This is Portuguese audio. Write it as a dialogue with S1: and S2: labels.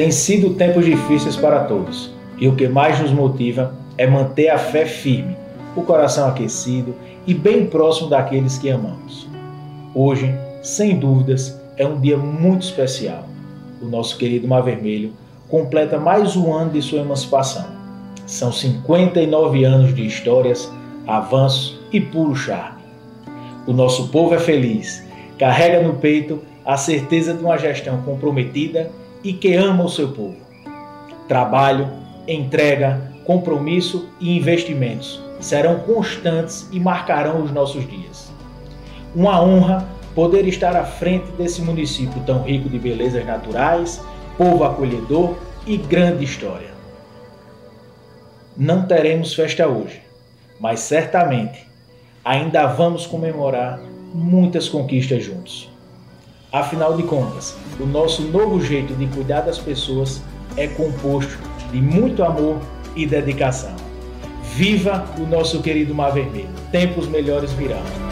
S1: Tem sido tempos difíceis para todos, e o que mais nos motiva é manter a fé firme, o coração aquecido e bem próximo daqueles que amamos. Hoje, sem dúvidas, é um dia muito especial. O nosso querido Mar Vermelho completa mais um ano de sua emancipação. São 59 anos de histórias, avanços e puro charme. O nosso povo é feliz, carrega no peito a certeza de uma gestão comprometida e que ama o seu povo. Trabalho, entrega, compromisso e investimentos serão constantes e marcarão os nossos dias. Uma honra poder estar à frente desse município tão rico de belezas naturais, povo acolhedor e grande história. Não teremos festa hoje, mas certamente ainda vamos comemorar muitas conquistas juntos. Afinal de contas, o nosso novo jeito de cuidar das pessoas é composto de muito amor e dedicação. Viva o nosso querido Mar Vermelho! Tempos melhores virão!